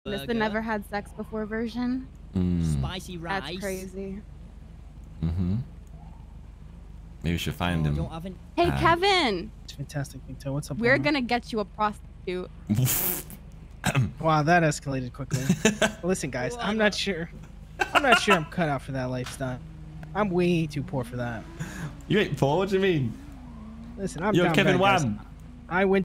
This the never had sex before version. Spicy rice. That's crazy. Maybe we should find him. Hey, Kevin. It's fantastic, Big Toe. What's up? We're gonna get you a prostitute. Wow, that escalated quickly. Listen, guys, I'm not sure I'm cut out for that lifestyle. I'm way too poor for that. You ain't poor? What do you mean? Listen, I'm You're down Kevin bad, guys. Wan. I went